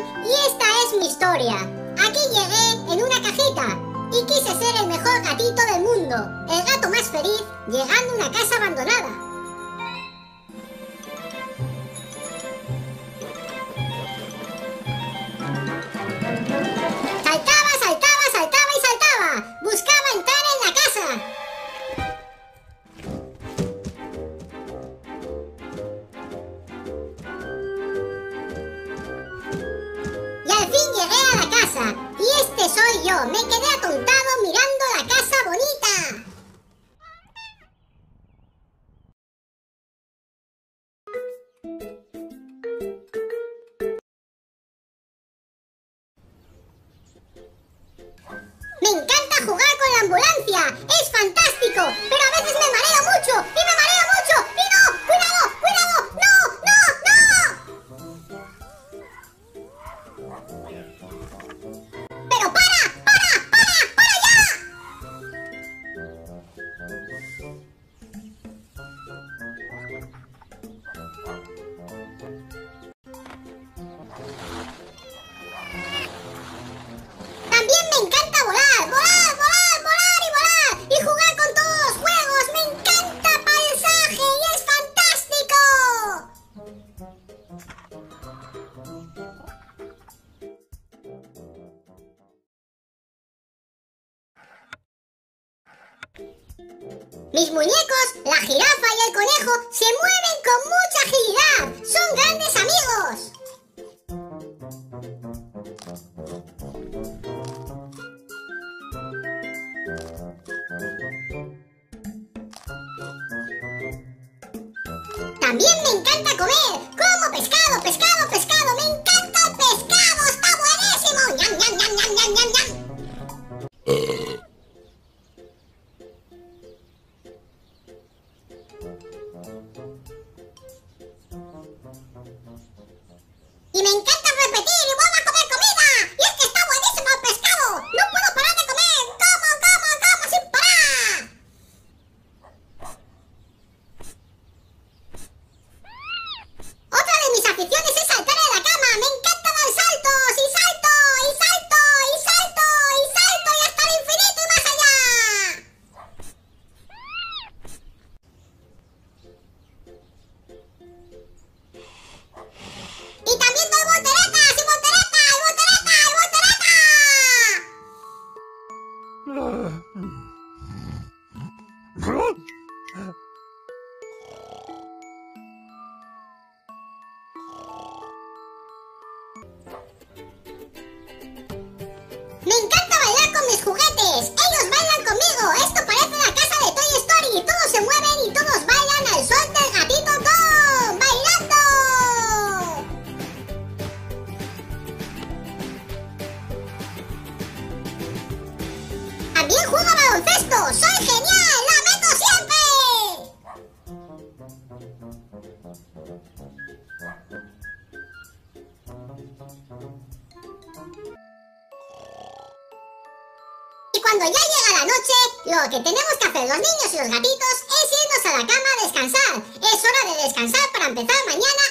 y esta es mi historia. Aquí llegué en una cajita y quise ser el mejor gatito del mundo, el gato más feliz, llegando a una casa abandonada. Saltaba, saltaba, saltaba y saltaba. Buscaba entrar en la casa. Y al fin llegué a la casa. Y este soy yo. Me quedé atontado mirando la casa bonita. Me encanta jugar con la ambulancia. Es fantástico. Pero a veces me mareo mucho. Y me mareo mucho. Y no. ¡Cuidado! ¡Cuidado! ¡No! ¡No! ¡No! ¡Pero para! ¡Para! ¡Para! ¡Para ya! También me encanta volar, volar, volar, volar y volar. Y jugar con todos los juegos. Me encanta paisaje y es fantástico. Mis muñecos, la jirafa y el conejo, se mueven con mucha agilidad. Son grandes amigos. También me encanta comer. Como pescado, pescado, pescado. Me encanta el pescado. Está buenísimo. ¡Ñam, ñam, ñam, ñam, ñam, ñam, ñam! Y me encanta repetir y vuelvo a comer comida. Y es que está buenísimo el pescado. No puedo parar de comer. Como, como, como sin parar. Otra de mis aficiones es saltar en la cama. Me encanta dar saltos y salto y salto y salto y salto y hasta el infinito y más allá. Y también doy volteretas y volteretas y volteretas y volteretas. Me encanta bailar con mis juguetes. Ellos bailan conmigo. Esto parece la casa de Toy Story. Todos se mueven y todos bailan al son del gatito Tom. ¡Bailando! También juego a baloncesto. ¡Soy genial! ¡La meto siempre! Y cuando ya llega la noche, lo que tenemos que hacer los niños y los gatitos es irnos a la cama a descansar. Es hora de descansar para empezar mañana